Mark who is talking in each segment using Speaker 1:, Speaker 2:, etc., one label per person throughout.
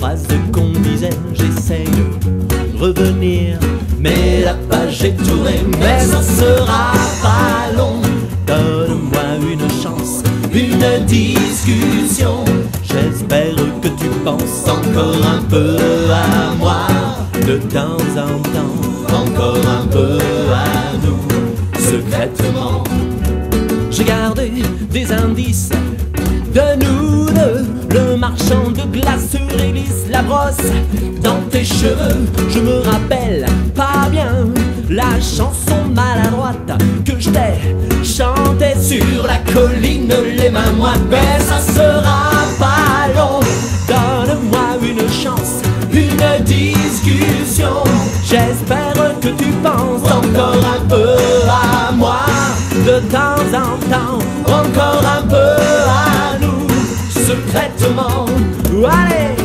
Speaker 1: phrase qu'on disait, j'essaye de revenir, mais la page est tournée, mais ça sera pas long. Donne-moi une chance, une discussion. J'espère que tu penses encore un peu à moi. De temps en temps, encore un peu à nous, secrètement. J'ai gardé des indices de nous deux. Le marchand de glace réglisse la brosse dans tes cheveux. Je me rappelle pas bien la chanson maladroite que je t'ai chantée sur la colline, les mains moites. Mais ça sera pas long. Donne-moi une chance, une discussion. J'espère que tu penses encore un peu à moi. De temps en temps, encore un peu à nous, secrètement. Allez!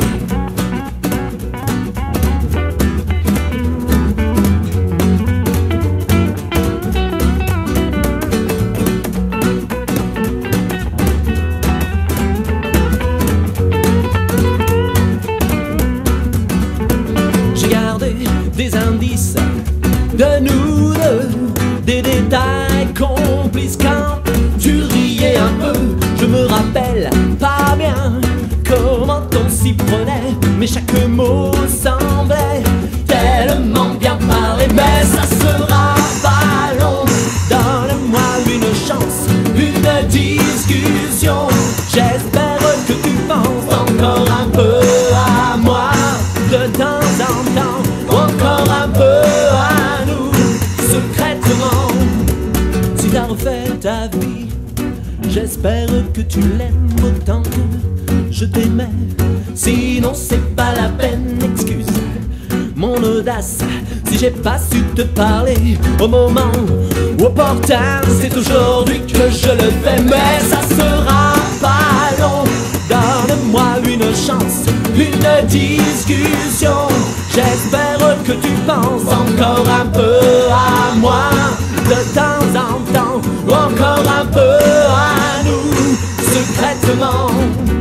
Speaker 1: J'ai gardé des indices de nous deux, des détails complices quand tu riais un peu. Je me rappelle pas bien comment on s'y prenait, mais chaque mot semblait tellement bien parlé. Mais ça sera pas long. Donne-moi une chance, une discussion. J'espère que tu penses encore un peu à moi. De temps en temps, encore un peu à nous, secrètement. Si t'as refait ta vie, j'espère que tu l'aimes autant que je t'aimais. Sinon c'est pas la peine, excuse mon audace si j'ai pas su te parler au moment opportun. C'est aujourd'hui que je le fais, mais ça sera pas long. Donne-moi une chance, une discussion. J'espère que tu penses encore un peu à moi. De temps en temps, encore un peu à nous, secrètement.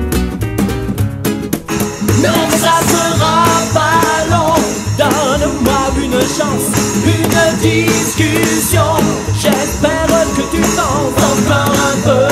Speaker 1: Mais ça sera pas long. Donne-moi une chance, une discussion. J'espère que tu penses encore un peu